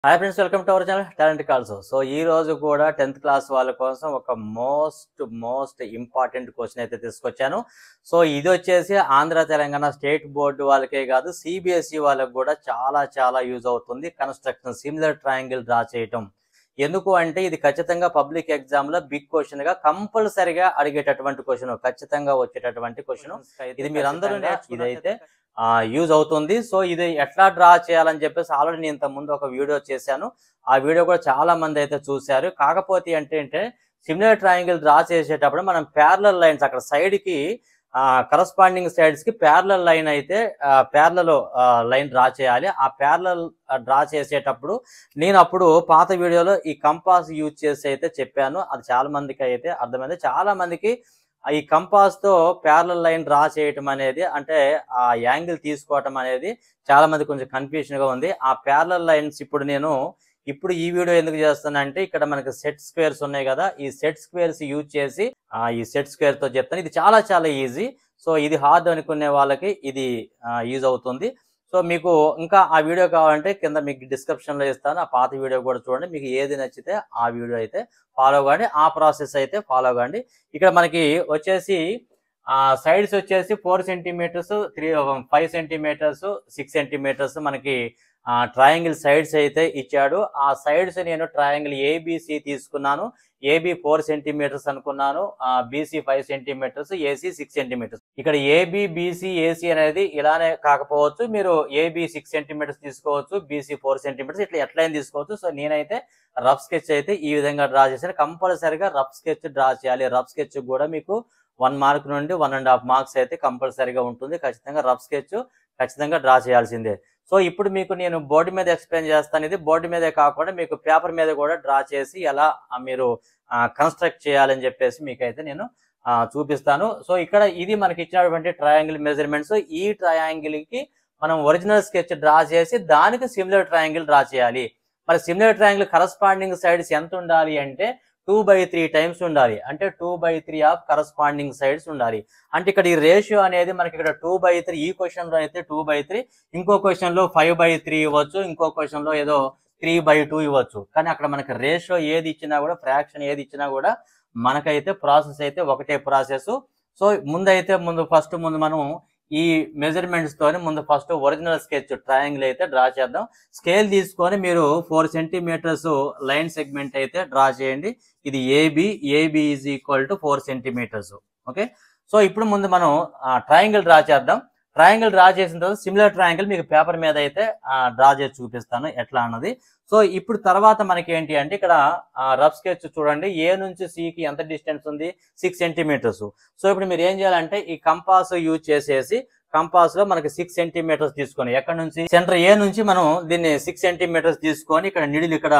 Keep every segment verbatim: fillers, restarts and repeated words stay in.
Hi friends, welcome to our channel talent calls. So ఈ రోజు కూడా టెన్త్ క్లాస్ వాళ్ళ కోసం ఒక మోస్ట్ మోస్ట్ ఇంపార్టెంట్ క్వశ్చన్ అయితే తీసుకొచ్చాను. సో ఇది వచ్చేసి ఆంధ్ర తెలంగాణ స్టేట్ బోర్డు వాళ్ళకే కాదు, సిబిఎస్ఈ వాళ్ళకి కూడా చాలా చాలా యూజ్ అవుతుంది. కన్స్ట్రక్షన్ సిమిలర్ ట్రయాంగిల్ డ్రా చేయటం ఎందుకు అంటే ఇది ఖచ్చితంగా పబ్లిక్ ఎగ్జామ్ లో బిగ్ క్వశ్చన్ గా కంపల్సరిగా అడిగేటటువంటి క్వశ్చన్, ఖచ్చితంగా వచ్చేటటువంటి క్వశ్చన్. ఇది మీరందరూ ఇదైతే యూజ్ అవుతుంది. సో ఇది ఎట్లా డ్రా చేయాలని చెప్పేసి ఆల్రెడీ నేను ఇంత ముందు ఒక వీడియో చేశాను. ఆ వీడియో కూడా చాలా మంది అయితే చూశారు. కాకపోతే ఏంటంటే సిమిలర్ ట్రయాంగిల్ డ్రా చేసేటప్పుడు మనం ప్యారలల్ లైన్స్ అక్కడ సైడ్ కి కరస్పాండింగ్ సైడ్స్ కి ప్యారలల్ లైన్ అయితే ప్యారలల్ లైన్ డ్రా చేయాలి. ఆ ప్యారలల్ డ్రా చేసేటప్పుడు నేను అప్పుడు పాత వీడియోలో ఈ కంపాస్ యూజ్ చేసి అయితే చెప్పాను. అది చాలా మందికి అయితే అర్థమైంది. చాలా మందికి ఈ కంపాస్ తో ప్యారలల్ లైన్ డ్రా చేయటం అనేది, అంటే ఆ యాంగిల్ తీసుకోవటం అనేది చాలా మంది కొంచెం కన్ఫ్యూజన్ గా ఉంది. ఆ ప్యారలల్ లైన్స్ ఇప్పుడు నేను ఇప్పుడు ఈ వీడియో ఎందుకు చేస్తానంటే ఇక్కడ మనకి సెట్ స్క్వేర్స్ ఉన్నాయి కదా, ఈ సెట్ స్క్వేర్స్ యూజ్ చేసి ఈ సెట్ స్క్వేర్ తో చెప్తాను. ఇది చాలా చాలా ఈజీ. సో ఇది హార్డ్ అనుకునే వాళ్ళకి ఇది యూజ్ అవుతుంది. సో మీకు ఇంకా ఆ వీడియో కావాలంటే కింద మీకు డిస్క్రిప్షన్ లో ఇస్తాను. ఆ పాత వీడియో కూడా చూడండి. మీకు ఏది నచ్చితే ఆ వీడియో అయితే ఫాలో కాండి, ఆ ప్రాసెస్ అయితే ఫాలో కాండి. ఇక్కడ మనకి వచ్చేసి ఆ సైడ్స్ వచ్చేసి four centimetres three five centimetres six centimetres మనకి ఆ ట్రయాంగిల్ సైడ్స్ అయితే ఇచ్చాడు. ఆ సైడ్స్ నేను ట్రయాంగిల్ ఏబిసి తీసుకున్నాను. ఏబి ఫోర్ సెంటీమీటర్స్ అనుకున్నాను, BC five centimetres, AC six centimetres. ఇక్కడ ఏబి బీసీ ఏసీ అనేది ఇలానే కాకపోవచ్చు, మీరు ఏబి సిక్స్ సెంటీమీటర్స్ తీసుకోవచ్చు, బీసీ ఫోర్ సెంటీమీటర్స్, ఇట్లా ఎట్లయినా తీసుకోవచ్చు. సో నేనైతే రఫ్ స్కెచ్ అయితే ఈ విధంగా డ్రా చేశాను. కంపల్సరిగా రఫ్ స్కెచ్ డ్రా చేయాలి. రఫ్ స్కెచ్ కూడా మీకు వన్ మార్క్ నుండి వన్ అండ్ హాఫ్ మార్క్స్ అయితే కంపల్సరిగా ఉంటుంది. ఖచ్చితంగా రఫ్ స్కెచ్ ఖచ్చితంగా డ్రా చేయాల్సిందే. సో ఇప్పుడు మీకు నేను బోర్డు మీద ఎక్స్ప్లెయిన్ చేస్తాను. ఇది బోర్డు మీదే కాకుండా మీకు పేపర్ మీద కూడా డ్రా చేసి ఎలా మీరు కన్స్ట్రక్ట్ చేయాలని చెప్పేసి మీకైతే నేను చూపిస్తాను. సో ఇక్కడ ఇది మనకి ఇచ్చినటువంటి ట్రయాంగిల్ మెజర్మెంట్స్. ఈ ట్రయాంగిల్ కి మనం ఒరిజినల్ స్కెచ్ డ్రా చేసి దానికి సిమిలర్ ట్రయాంగిల్ డ్రా చేయాలి. మరి సిమిలర్ ట్రయాంగిల్ కరస్పాండింగ్ సైడ్స్ ఎంత ఉండాలి అంటే టూ బై త్రీ టైమ్స్ ఉండాలి. అంటే two by three of corresponding sides ఉండాలి. అంటే ఇక్కడ ఈ రేషియో అనేది మనకి ఇక్కడ టూ బై త్రీ, ఈ క్వశ్చన్ లో అయితే టూ బై త్రీ, ఇంకో క్వశ్చన్ లో ఫైవ్ బై త్రీ ఇవ్వచ్చు, ఇంకో క్వశ్చన్ లో ఏదో త్రీ బై టూ ఇవ్వచ్చు. కానీ అక్కడ మనకి రేషియో ఏది ఇచ్చినా కూడా, ఫ్రాక్షన్ ఏది ఇచ్చినా కూడా మనకైతే ప్రాసెస్ అయితే ఒకటే ప్రాసెస్. సో ముందైతే ముందు ఫస్ట్ ముందు మనం ఈ మెజర్మెంట్స్ తోని ముందు ఫస్ట్ ఒరిజినల్ స్కెచ్ ట్రయాంగిల్ అయితే డ్రా చేద్దాం. స్కేల్ తీసుకొని మీరు ఫోర్ సెంటీమీటర్స్ లైన్ సెగ్మెంట్ అయితే డ్రా చేయండి. ఇది AB, AB is equal to four centimetres. Okay, so ఇప్పుడు ముందు మనం ట్రయాంగిల్ డ్రా చేద్దాం. ట్రయాంగిల్ డ్రా చేసిన తర్వాత సిమిలర్ ట్రయాంగిల్ మీకు పేపర్ మీద అయితే డ్రా చేసి చూపిస్తాను ఎట్లా అన్నది. సో ఇప్పుడు తర్వాత మనకి ఏంటి అంటే ఇక్కడ రఫ్ స్కెచ్ చూడండి, ఏ నుంచి సికి ఎంత డిస్టెన్స్ ఉంది, సిక్స్ సెంటీమీటర్స్. సో ఇప్పుడు మీరు ఏం చేయాలంటే ఈ కంపాస్ యూజ్ చేసేసి కంపాస్ లో మనకి సిక్స్ సెంటీమీటర్స్ తీసుకొని ఎక్కడ నుంచి సెంటర్ ఏ నుంచి మనం దీన్ని సిక్స్ సెంటీమీటర్స్ తీసుకొని ఇక్కడ నిడిల్ ఇక్కడ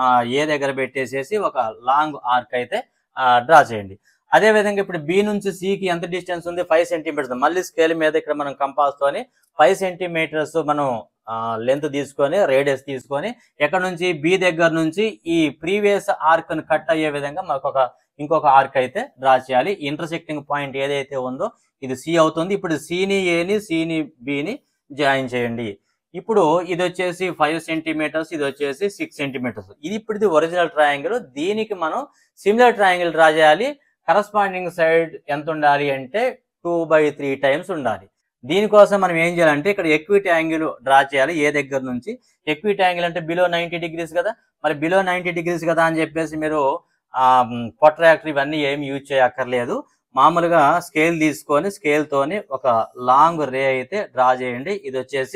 ఏ దగ్గర పెట్టేసేసి ఒక లాంగ్ ఆర్క్ అయితే డ్రా చేయండి. అదే విధంగా ఇప్పుడు బి నుంచి సికి ఎంత డిస్టెన్స్ ఉంది, ఫైవ్ సెంటీమీటర్స్. మళ్ళీ స్కేల్ మీద ఇక్కడ మనం కంపాస్ తోని ఫైవ్ సెంటీమీటర్స్ మనం లెంత్ తీసుకొని రేడియస్ తీసుకొని ఎక్కడ నుంచి బి దగ్గర నుంచి ఈ ప్రీవియస్ ఆర్క్ ని కట్ అయ్యే విధంగా మనకు ఒక ఇంకొక ఆర్క్ అయితే డ్రా చేయాలి. ఇంటర్సెక్టింగ్ పాయింట్ ఏదైతే ఉందో ఇది సి అవుతుంది. ఇప్పుడు సిని ఏని సిని బిని జాయిన్ చేయండి. ఇప్పుడు ఇది వచ్చేసి ఫైవ్ సెంటీమీటర్స్, ఇది వచ్చేసి సిక్స్ సెంటీమీటర్స్. ఇది ఇప్పుడు ఇది ఒరిజినల్ ట్రయాంగిల్. దీనికి మనం సిమిలర్ ట్రయాంగిల్ డ్రా చేయాలి. కరస్పాండింగ్ సైడ్ ఎంత ఉండాలి అంటే టూ బై త్రీ టైమ్స్ ఉండాలి. దీనికోసం మనం ఏం చేయాలంటే ఇక్కడ ఎక్విట్ యాంగిల్ డ్రా చేయాలి. ఏ దగ్గర నుంచి ఎక్విట్ యాంగిల్ అంటే బిలో నైన్టీ డిగ్రీస్ కదా, మరి బిలో నైన్టీ డిగ్రీస్ కదా అని చెప్పేసి మీరు ఆ పొట్రాక్టర్ ఇవన్నీ ఏమి యూజ్ చేయక్కర్లేదు. మామూలుగా స్కేల్ తీసుకొని స్కేల్ తోని ఒక లాంగ్ రే అయితే డ్రా చేయండి. ఇది వచ్చేసి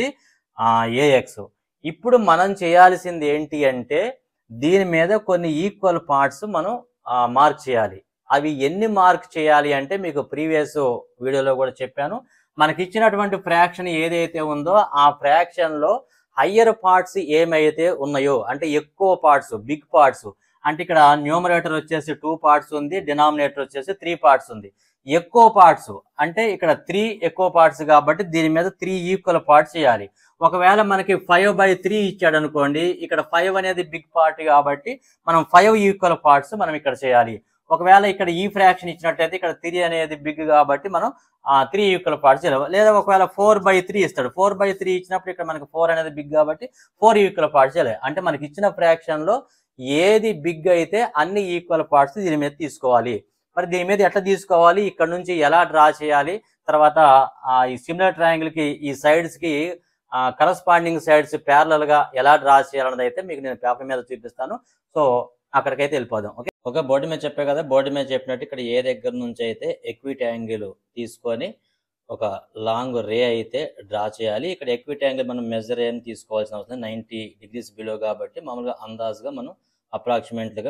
ఏఎక్స్. ఇప్పుడు మనం చేయాల్సింది ఏంటి అంటే దీని మీద కొన్ని ఈక్వల్ పార్ట్స్ మనం మార్క్ చేయాలి. అవి ఎన్ని మార్క్ చేయాలి అంటే మీకు ప్రీవియస్ వీడియోలో కూడా చెప్పాను. మనకి ఇచ్చినటువంటి ఫ్రాక్షన్ ఏదైతే ఉందో ఆ ఫ్రాక్షన్ లో హయ్యర్ పార్ట్స్ ఏమైతే ఉన్నాయో, అంటే ఎక్కువ పార్ట్స్, బిగ్ పార్ట్స్, అంటే ఇక్కడ న్యూమరేటర్ వచ్చేసి టూ పార్ట్స్ ఉంది, డినామినేటర్ వచ్చేసి త్రీ పార్ట్స్ ఉంది. ఎక్కువ పార్ట్స్ అంటే ఇక్కడ త్రీ ఎక్కువ పార్ట్స్ కాబట్టి దీని మీద త్రీ ఈక్వల్ పార్ట్స్ చేయాలి. ఒకవేళ మనకి ఫైవ్ బై త్రీ ఇచ్చాడు అనుకోండి, ఇక్కడ ఫైవ్ అనేది బిగ్ పార్ట్ కాబట్టి మనం ఫైవ్ ఈక్వల్ పార్ట్స్ మనం ఇక్కడ చేయాలి. ఒకవేళ ఇక్కడ ఈ ఫ్రాక్షన్ ఇచ్చినట్టయితే ఇక్కడ త్రీ అనేది బిగ్ కాబట్టి మనం త్రీ ఈక్వల్ పార్ట్స్ చేయాలి. లేదా ఒకవేళ ఫోర్ బై త్రీ ఇస్తాడు, ఫోర్ బై త్రీ ఇచ్చినప్పుడు ఇక్కడ మనకి ఫోర్ అనేది బిగ్ కాబట్టి ఫోర్ ఈక్వల్ పార్ట్స్ చేయాలి. అంటే మనకి ఇచ్చిన ఫ్రాక్షన్ లో ఏది బిగ్ అయితే అన్ని ఈక్వల్ పార్ట్స్ దీని మీద తీసుకోవాలి. మరి దీని మీద ఎట్లా తీసుకోవాలి, ఇక్కడ నుంచి ఎలా డ్రా చేయాలి, తర్వాత ఈ సిమిలర్ ట్రయాంగిల్ కి ఈ సైడ్స్ కి కరస్పాండింగ్ సైడ్స్ ప్యారలల్ గా ఎలా డ్రా చేయాలన్నది అయితే మీకు నేను పేపర్ మీద చూపిస్తాను. సో అక్కడికైతే వెళ్ళిపోదాం. ఓకే ఓకే బోర్డు మీద చెప్పే కదా, బోర్డు మీద చెప్పినట్టు ఇక్కడ ఏ దగ్గర నుంచి అయితే ఎక్విట్ యాంగిల్ తీసుకొని ఒక లాంగ్ రే అయితే డ్రా చేయాలి. ఇక్కడ ఎక్విట్ యాంగిల్ మనం మెజర్ ఏం తీసుకోవాల్సిన అవసరం నైంటీ డిగ్రీస్ బిలో కాబట్టి మామూలుగా అందాజుగా మనం అప్రాక్సిమేట్లీగా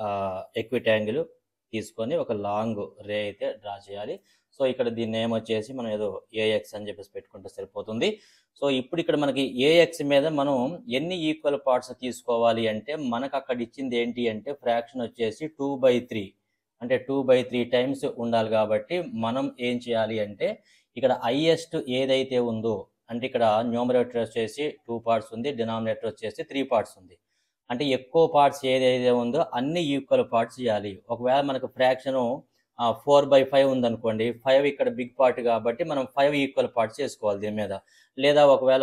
ఎక్విట్ యాంగిల్ తీసుకొని ఒక లాంగ్ రే అయితే డ్రా చేయాలి. సో ఇక్కడ దీని నేమ్ వచ్చేసి మనం ఏదో ఏఎక్స్ అని చెప్పేసి పెట్టుకుంటే సరిపోతుంది. సో ఇప్పుడు ఇక్కడ మనకి ఏఎక్స్ మీద మనం ఎన్ని ఈక్వల్ పార్ట్స్ తీసుకోవాలి అంటే మనకు అక్కడ ఇచ్చింది ఏంటి అంటే ఫ్రాక్షన్ వచ్చేసి టూ బై త్రీ అంటే టూ బై త్రీ టైమ్స్ ఉండాలి. కాబట్టి మనం ఏం చేయాలి అంటే ఇక్కడ హైయెస్ట్ ఏదైతే ఉందో అంటే ఇక్కడ న్యూమరేటర్ వచ్చేసి టూ పార్ట్స్ ఉంది, డినామినేటర్ వచ్చేసి త్రీ పార్ట్స్ ఉంది. అంటే ఎక్కువ పార్ట్స్ ఏదైతే ఉందో అన్ని ఈక్వల్ పార్ట్స్ చేయాలి. ఒకవేళ మనకు ఫ్రాక్షన్ ఫోర్ బై ఫైవ్ ఉందనుకోండి, ఫైవ్ ఇక్కడ బిగ్ పార్ట్ కాబట్టి మనం ఫైవ్ ఈక్వల్ పార్ట్స్ చేసుకోవాలి దీని మీద. లేదా ఒకవేళ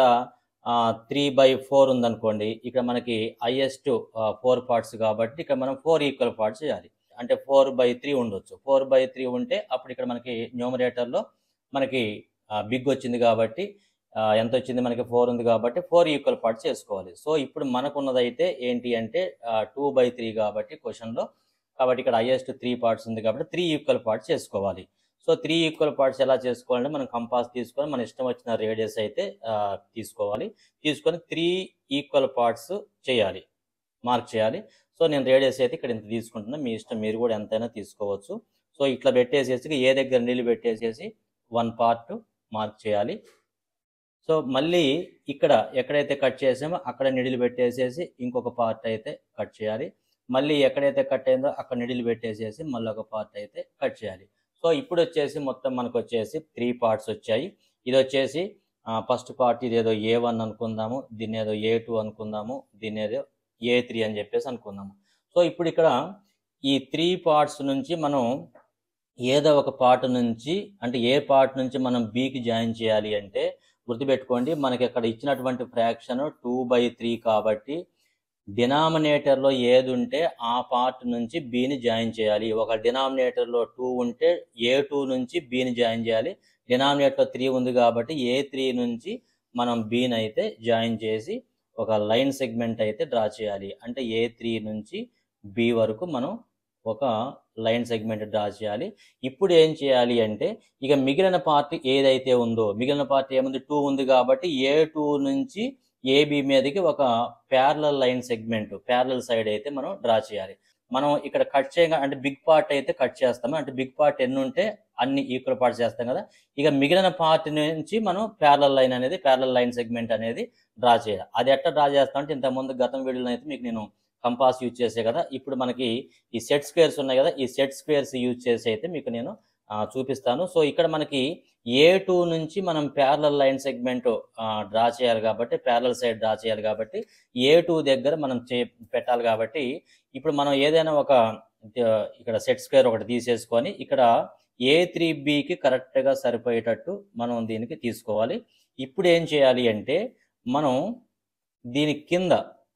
త్రీ బై ఫోర్ ఉందనుకోండి, ఇక్కడ మనకి హైయెస్ట్ ఫోర్ పార్ట్స్ కాబట్టి ఇక్కడ మనం ఫోర్ ఈక్వల్ పార్ట్స్ చేయాలి. అంటే ఫోర్ బై త్రీ ఉండొచ్చు, ఫోర్ బై త్రీ ఉంటే అప్పుడు ఇక్కడ మనకి న్యూమరేటర్లో మనకి బిగ్ వచ్చింది కాబట్టి ఎంత వచ్చింది మనకి ఫోర్ ఉంది కాబట్టి ఫోర్ ఈక్వల్ పార్ట్స్ చేసుకోవాలి. సో ఇప్పుడు మనకున్నదైతే ఏంటి అంటే టూ బై త్రీ కాబట్టి క్వశ్చన్లో, కాబట్టి ఇక్కడ హైయెస్ట్ త్రీ పార్ట్స్ ఉంది కాబట్టి త్రీ ఈక్వల్ పార్ట్స్ చేసుకోవాలి. సో త్రీ ఈక్వల్ పార్ట్స్ ఎలా చేసుకోవాలంటే మనం కంపాస్ తీసుకొని మన ఇష్టం వచ్చిన రేడియస్ అయితే తీసుకోవాలి. తీసుకొని త్రీ ఈక్వల్ పార్ట్స్ చేయాలి, మార్క్ చేయాలి. సో నేను రేడియస్ అయితే ఇక్కడ ఇంత తీసుకుంటున్నా, మీ ఇష్టం, మీరు కూడా ఎంతైనా తీసుకోవచ్చు. సో ఇట్లా పెట్టేసేసి ఏ దగ్గర నీళ్ళు పెట్టేసేసి వన్ పార్ట్ మార్క్ చేయాలి. సో మళ్ళీ ఇక్కడ ఎక్కడైతే కట్ చేసామో అక్కడ నిడిలు పెట్టేసేసి ఇంకొక పార్ట్ అయితే కట్ చేయాలి. మళ్ళీ ఎక్కడైతే కట్ అయిందో అక్కడ నిడిలు పెట్టేసేసి మళ్ళీ ఒక పార్ట్ అయితే కట్ చేయాలి. సో ఇప్పుడు వచ్చేసి మొత్తం మనకు వచ్చేసి త్రీ పార్ట్స్ వచ్చాయి. ఇది వచ్చేసి ఫస్ట్ పార్ట్ ఇది ఏదో ఏ వన్ అనుకుందాము, దీన్ని ఏదో ఏ టూ అనుకుందాము, దీన్ని ఏదో ఏ త్రీ అని చెప్పేసి అనుకుందాము. సో ఇప్పుడు ఇక్కడ ఈ త్రీ పార్ట్స్ నుంచి మనం ఏదో ఒక పార్ట్ నుంచి అంటే ఏ పార్ట్ నుంచి మనం బికి జాయిన్ చేయాలి అంటే గుర్తుపెట్టుకోండి, మనకి ఇక్కడ ఇచ్చినటువంటి ఫ్రాక్షన్ టూ బై త్రీ కాబట్టి డినామినేటర్లో ఏది ఉంటే ఆ పార్ట్ నుంచి బిని జాయిన్ చేయాలి. ఒక డినామినేటర్లో టూ ఉంటే ఏ టూ నుంచి బిని జాయిన్ చేయాలి. డినామినేటర్లో త్రీ ఉంది కాబట్టి ఏ త్రీ నుంచి మనం బిని అయితే జాయిన్ చేసి ఒక లైన్ సెగ్మెంట్ అయితే డ్రా చేయాలి. అంటే ఏ త్రీ నుంచి బి వరకు మనం ఒక లైన్ సెగ్మెంట్ డ్రా చేయాలి. ఇప్పుడు ఏం చేయాలి అంటే ఇక మిగిలిన పార్ట్ ఏదైతే ఉందో, మిగిలిన పార్ట్ ఏముంది టూ ఉంది కాబట్టి ఏ టూ నుంచి ఏబి మీదకి ఒక parallel line segment parallel side అయితే మనం డ్రా చేయాలి. మనం ఇక్కడ కట్ చేయగా అంటే బిగ్ పార్ట్ అయితే కట్ చేస్తాము, అంటే బిగ్ పార్ట్ ఎన్ని ఉంటే అన్ని ఈక్వల్ పార్ట్స్ చేస్తాం కదా. ఇక మిగిలిన పార్ట్ నుంచి మనం ప్యారలల్ లైన్ అనేది ప్యారలల్ లైన్ సెగ్మెంట్ అనేది డ్రా చేయాలి. అది ఎట్లా డ్రా చేస్తాం అంటే ఇంతకుముందు గతం వీడియోలో అయితే మీకు నేను కంపాస్ యూజ్ చేసే కదా, ఇప్పుడు మనకి ఈ సెట్ స్క్వేర్స్ ఉన్నాయి కదా, ఈ సెట్ స్క్వేర్స్ యూజ్ చేసి అయితే మీకు నేను చూపిస్తాను. సో ఇక్కడ మనకి ఏ టూ నుంచి మనం ప్యారలల్ లైన్ సెగ్మెంట్ డ్రా చేయాలి కాబట్టి ప్యారలల్ సైడ్ డ్రా చేయాలి కాబట్టి ఏ టూ దగ్గర మనం చే పెట్టాలి కాబట్టి ఇప్పుడు మనం ఏదైనా ఒక ఇక్కడ సెట్ స్క్వేర్ ఒకటి తీసేసుకొని ఇక్కడ ఏ త్రీ బికి కరెక్ట్గా సరిపోయేటట్టు మనం దీనికి తీసుకోవాలి. ఇప్పుడు ఏం చేయాలి అంటే మనం దీని కింద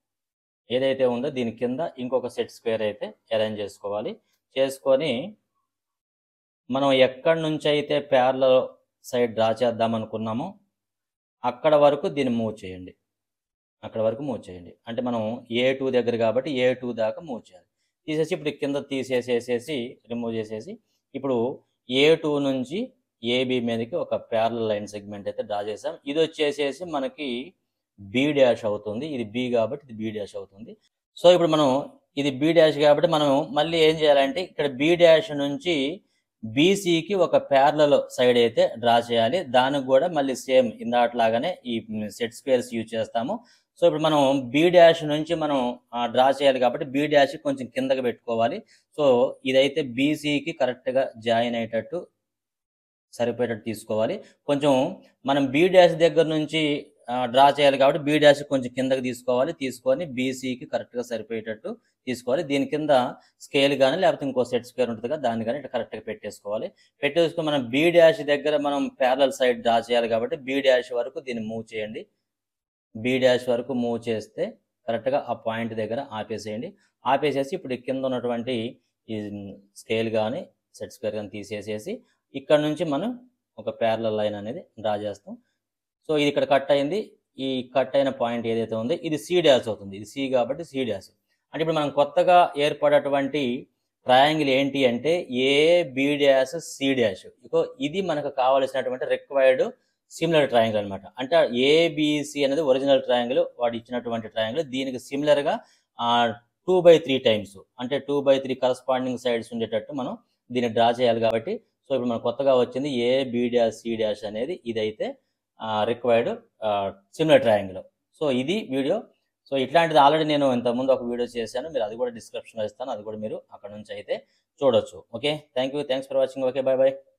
ఏదైతే ఉందో దీని కింద ఇంకొక సెట్ స్క్వేర్ అయితే అరేంజ్ చేసుకోవాలి. చేసుకొని మనం ఎక్కడి నుంచి అయితే ప్యారలల్ సైడ్ డ్రా చేద్దాం అనుకున్నామో అక్కడ వరకు దీన్ని మూవ్ చేయండి, అక్కడ వరకు మూవ్ చేయండి. అంటే మనం ఏ టూ దగ్గర కాబట్టి ఏ టూ దాకా మూవ్ చేయాలి. తీసేసి ఇప్పుడు కింద తీసేసేసేసి రిమూవ్ చేసేసి ఇప్పుడు ఏ టూ నుంచి ఏబి మీదకి ఒక ప్యారలల్ లైన్ సెగ్మెంట్ అయితే డ్రా చేసాం. ఇది వచ్చేసేసి మనకి బి డాష్ అవుతుంది, ఇది బి కాబట్టి ఇది బి డాష్ అవుతుంది. సో ఇప్పుడు మనం ఇది బి డాష్ కాబట్టి మనం మళ్ళీ ఏం చేయాలంటే ఇక్కడ బి డాష్ నుంచి బీసీకి ఒక ప్యారలల్ సైడ్ అయితే డ్రా చేయాలి. దానికి కూడా మళ్ళీ సేమ్ ఇందాట్లాగానే ఈ సెట్ స్క్వేర్స్ యూజ్ చేస్తాము. సో ఇప్పుడు మనం బి డాష్ నుంచి మనం డ్రా చేయాలి కాబట్టి బి డాష్ కొంచెం కిందకి పెట్టుకోవాలి. సో ఇదైతే బీసీకి కరెక్ట్గా జాయిన్ అయ్యేటట్టు సరిపోయేటట్టు తీసుకోవాలి. కొంచెం మనం బి డాష్ దగ్గర నుంచి డ్రా చేయాలి కాబట్టి బీ డాష్ కొంచెం కిందకి తీసుకోవాలి, తీసుకొని బీసీకి కరెక్ట్గా సరిపోయేటట్టు తీసుకోవాలి. దీని కింద స్కేల్ కానీ లేకపోతే ఇంకో సెట్ స్క్వేర్ ఉంటుంది కదా దాన్ని కానీ ఇట్లా కరెక్ట్గా పెట్టేసుకోవాలి. పెట్టేసుకొని మనం బీ డాష్ దగ్గర మనం ప్యారలల్ సైడ్ డ్రా చేయాలి కాబట్టి బీ డాష్ వరకు దీన్ని మూవ్ చేయండి. బీ డాష్ వరకు మూవ్ చేస్తే కరెక్ట్గా ఆ పాయింట్ దగ్గర ఆపేసేయండి. ఆపేసేసి ఇప్పుడు కింద ఉన్నటువంటి ఈ స్కేల్ కానీ సెట్ స్క్వేర్ కానీ తీసేసేసి ఇక్కడ నుంచి మనం ఒక ప్యారలల్ లైన్ అనేది డ్రా చేస్తాం. సో ఇది ఇక్కడ కట్ అయింది. ఈ కట్ అయిన పాయింట్ ఏదైతే ఉందో ఇది సి డాష్ అవుతుంది. ఇది సి కాబట్టి సి డాష్. అంటే ఇప్పుడు మనం కొత్తగా ఏర్పడేటువంటి ట్రయాంగిల్ ఏంటి అంటే A B dash C dash. ఇకో ఇది మనకు కావాల్సినటువంటి రిక్వైర్డ్ సిమిలర్ ట్రయాంగిల్ అనమాట. అంటే ఏబిసి అనేది ఒరిజినల్ ట్రయాంగిల్, వాడు ఇచ్చినటువంటి ట్రయాంగిల్. దీనికి సిమిలర్గా టూ బై త్రీ టైమ్స్ అంటే two by three corresponding sides ఉండేటట్టు మనం దీన్ని డ్రా చేయాలి కాబట్టి సో ఇప్పుడు మనకు కొత్తగా వచ్చింది A B dash C dash అనేది ఇదైతే రిక్వైర్డ్ సిమిలర్ ట్రయాంగిల్. సో ఇది వీడియో. సో ఇట్లాంటిది ఆల్రెడీ నేను ఇంతకుముందు ఒక వీడియో చేశాను, మీరు అది కూడా డిస్క్రిప్షన్లో ఇస్తాను, అది కూడా మీరు అక్కడ నుంచి అయితే చూడొచ్చు. Okay, thank you, thanks for watching. Okay, bye bye.